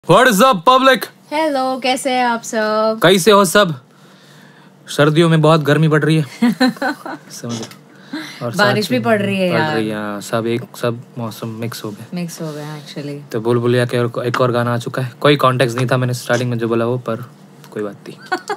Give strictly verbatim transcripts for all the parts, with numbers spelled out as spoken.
What is up public? Hello, कैसे हैं आप सब? कैसे हो सब? सर्दियों में बहुत गर्मी पड़ रही है समझ और बारिश भी पड़ रही है पड़ यार। रही है, सब एक सब मौसम मिक्स हो गए मिक्स हो गया एक्चुअली। तो बुलबुलिया के और एक और गाना आ चुका है। कोई कॉन्टेक्स्ट नहीं था मैंने स्टार्टिंग में जो बोला वो, पर कोई बात नहीं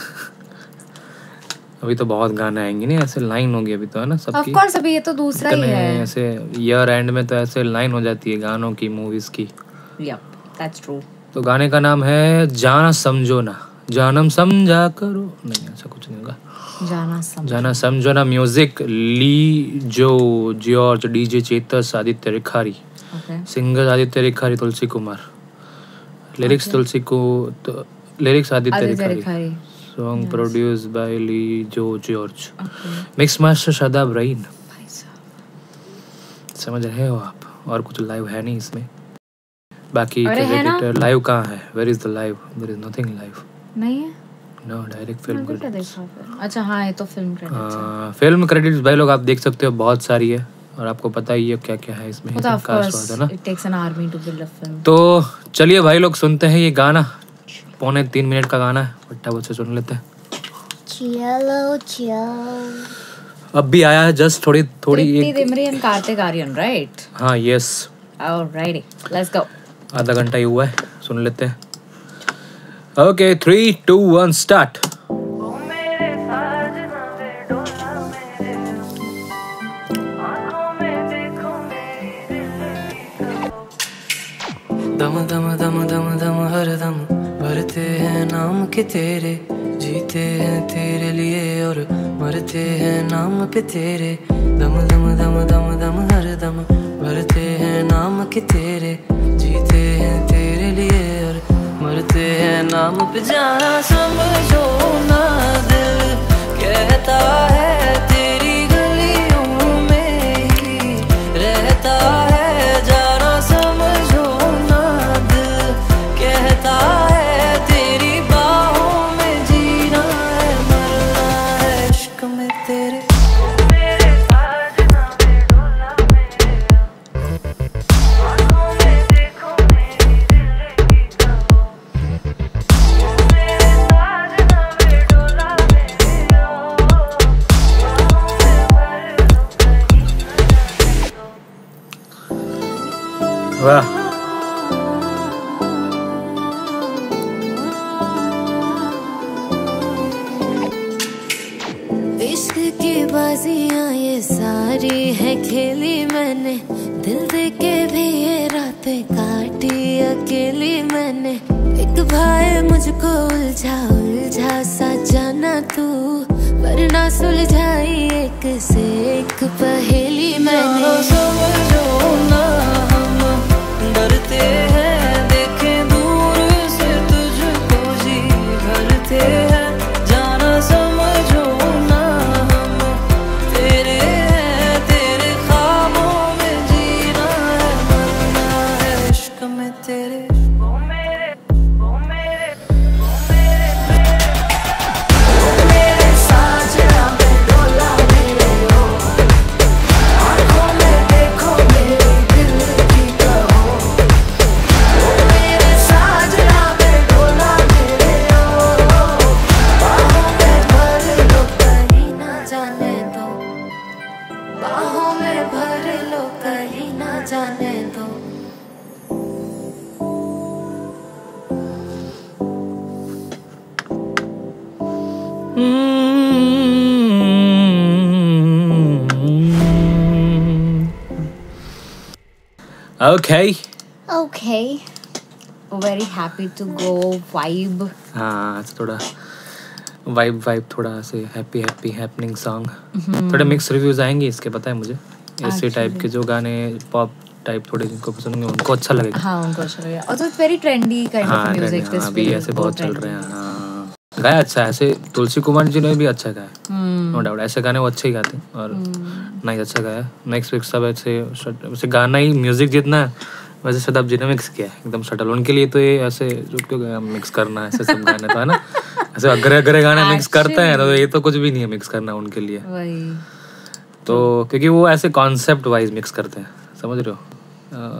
अभी तो बहुत गाने आएंगे नहीं, ऐसे लाइन होगी अभी तो है ना सबकी। ऑफ कोर्स अभी ये तो दूसरा ही है। ऐसे ईयर एंड में तो ऐसे लाइन हो जाती है गानों की, मूवीज की। Yup, that's true. तो गाने का नाम है जाना समझो ना, जानम समझा करो, नहीं ऐसा कुछ नहीं होगा। जाना समझो जाना समझो ना। Music Lijo George, DJ Chetas, Aditya Rikhari, okay. Singer Aditya Rikhari, Tulsi Kumar, lyrics Tulsi को तो, lyrics Aditya Aditya Rikhari, Rikhari. Song produce by Lijo George, mix master Shadab Raeen. समझ रहे हो आप? और कुछ लाइव है नहीं इसमें। बाकी एडिटर लाइव कहाँ है? Where is the live? There is nothing live. नहीं है? No, direct film credits. अच्छा हाँ, ये तो फिल्म क्रेडिट्स है। फिल्म क्रेडिट्स भाई लोग आप देख सकते हो, बहुत सारी है और आपको पता ही है क्या क्या है इसमें। तो of course it takes an army to build a film. तो चलिए भाई लोग सुनते हैं ये गाना, पौने तीन मिनट का गाना है, फटाफट से सुन लेते हैं। चलो चलो। अब भी आया है जस्ट थोड़ी थोड़ी तृप्ति दिमरी एंड कार्तिक आर्यन, राइट? हाँ यस, ऑलराइटी, लेट्स गो। आधा घंटा ही हुआ है, सुन लेते हैं। Okay, three two one start. दम दम दम दम दम हर दम भरते हैं नाम के तेरे, जीते हैं तेरे लिए और मरते हैं नाम पे तेरे। दम दम दम दम दम हर दम भरते हैं नाम के तेरे, जीते हैं तेरे लिए और मरते हैं नाम पे। जाना समझो ना, दिल कहता है तेरी गलियों में ही रहता है। जाना समझो ना, दिल कहता है तेरी बाहों में जीना है, मरना है इश्क में तेरे। वाह, इश्क की बाजियां ये सारी है खेली मैंने, दिल दे के भी ये रातें काटी अकेली मैंने। एक भाई मुझको उलझा उलझा सा जाना तू, वरना सुलझाई एक से एक पहेली मैंने। समझो ना, हम डरते हैं देखें दूर से तुझको, जी भरते हैं। जाना समझो ना, हम तेरे हैं, तेरे ख्वाबों में जीना है, मरना है इश्क में तेरे। बाहों में भर लो कहीं ना जाने दो। Okay okay, very happy to go vibe. हाँ, थोड़ा वाइब वाइब थोड़ा से हैप्पी हैप्पी हैपनिंग सॉन्ग। थोड़े मिक्स रिव्यूज आएंगे इसके, पता है मुझे। ऐसे टाइप के जो गाने पॉप टाइप थोड़े जिनको पसंद होंगे उनको अच्छा लगेगा। हाँ, उनको अच्छा लगेगा। और तो very trendy kind of music this अभी ऐसे बहुत चल रहे हैं। हाँ, गाया अच्छा है ऐसे, तुलसी कुमार जी ने भी अच्छा गाया, नो डाउट। ऐसे गाने वो अच्छे ही गाते हैं और नहीं अच्छा गाया। नेक्स्ट वीक सब ऐसे ऐसे गाना ही म्यूजिक जितना है वैसे शादाब जी ने मिक्स किया है एकदम शटल। उनके लिए तो ये ऐसे जो क्यों मिक्स करना ऐसे सब गाने तो है ना, ऐसे अगरे अगरे गाने मिक्स करते हैं तो ये तो कुछ भी नहीं है मिक्स करना उनके लिए। वही तो क्योंकि वो ऐसे कॉन्सेप्ट वाइज मिक्स करते हैं, समझ रहे हो।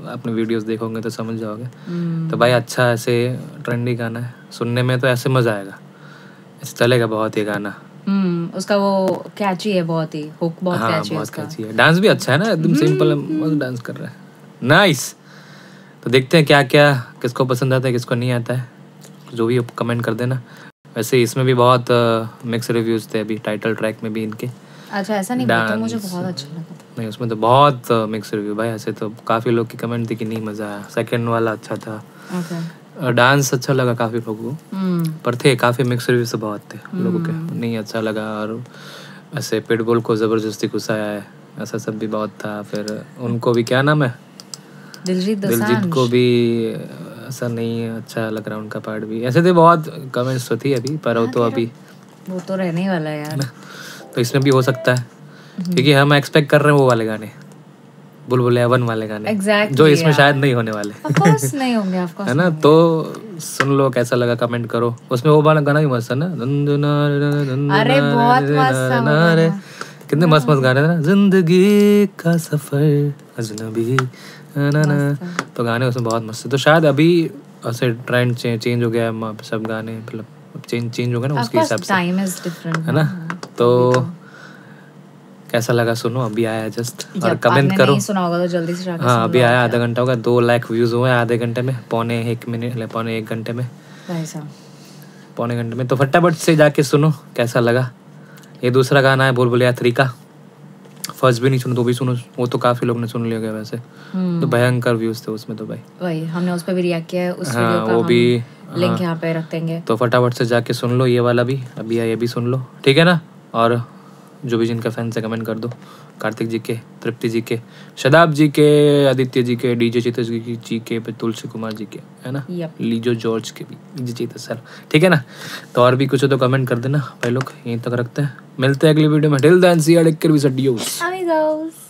अपने वीडियोस देखोगे तो समझ जाओगे। तो भाई अच्छा ऐसे ट्रेंडी गाना है, सुनने में तो ऐसे मजा आएगा, ऐसे चलेगा बहुत ये गाना। हम्म उसका वो कैची है बहुत ही, हुक बहुत हाँ कैची है बहुत उसका। कैची है, डांस भी अच्छा है ना, एकदम सिंपल मस्त डांस कर रहा है, नाइस। तो देखते हैं क्या क्या किसको पसंद आता है किसको नहीं आता है, जो भी कमेंट कर देना। वैसे इसमें भी बहुत मिक्स रिव्यूज थे अभी टाइटल ट्रैक में भी इनके। अच्छा ऐसा नहीं, वो तो मुझे डांस बहुत अच्छा लगा। नहीं, उसमें तो बहुत मिक्स रिव्यू भाई, ऐसे तो काफ़ी लोग की कमेंट थी कि नहीं मज़ा आया, सेकंड वाला अच्छा था, ओके डांस अच्छा लगा काफ़ी लोगों को, हम्म पर थे काफ़ी मिक्स रिव्यू से बहुत थे लोगों के, नहीं अच्छा लगा। और ऐसे पिटबुल को ज़बरदस्ती घुसाया है ऐसा सब भी बहुत था। फिर उनको भी क्या नाम है, दिलजीत दिलजीत दोसांझ को भी ऐसा नहीं अच्छा लग रहा उनका पार्ट भी, ऐसे थे बहुत कमेंट्स तो थी अभी, पर वो तो अभी वो तो रहने ही वाला है यार। तो इसमें भी हो सकता है, क्योंकि हम एक्सपेक्ट कर रहे हैं वो वाले गाने, बुलबुल वन वाले गाने Exactly, जो इसमें यार। शायद नहीं होने वाले Of course नहीं होंगे, of course है ना। नहीं तो सुन लो कैसा लगा कमेंट करो, उसमें वो वाला गाना भी मस्त है ना, अरे बहुत मस्त था वो गाना। कितने मस्त मस्त गाने थे ना, जिंदगी का सफर अजनबी ना ना, तो गाने उसमें बहुत मस्त है। तो शायद अभी ऐसे ट्रेंड चेंज हो गया है, सब गाने मतलब चेंज चेंज हो गया ना Of उसके course, हिसाब से, time is different है ना। तो कैसा लगा सुनो, अभी आया जस्ट, और जब कमेंट आपने करो। नहीं सुना होगा तो जल्दी से जाकर हाँ सुन अभी लो। आया, आधा घंटा होगा, दो लाख व्यूज हुए आधे घंटे में, पौने एक मिनट पौने एक घंटे में, भाई साहब पौने घंटे में। तो फटाफट से जाके सुनो कैसा लगा। ये दूसरा गाना है बुलबुलिया थ्री का, फर्स्ट भी नहीं सुनो तो भी सुनो, वो तो काफी लोग ने सुन लिया गया वैसे, तो भयंकर व्यूज थे उसमें तो भाई। वही हमने उस पर भी रिएक्ट किया है, उस हाँ, वीडियो का वो हम भी, लिंक हाँ। यहाँ पे रख देंगे। तो फटाफट से जाके सुन लो ये वाला भी, अभी ये भी सुन लो, ठीक है ना। और जो भी जिनका फैन से कमेंट कर दो, कार्तिक जी के, तृप्ति जी के, शदाब जी के, आदित्य जी के, डीजे चेतस जी जी के, तुलसी कुमार जी के, है ना, Yep. लीजो जॉर्ज के भी, डीजे चेतस सर, ठीक है ना। तो और भी कुछ हो तो कमेंट कर देना भाई लोग, यहीं तक रखते हैं, मिलते हैं अगली वीडियो में। Till then see you, take care, we said you. Amigos.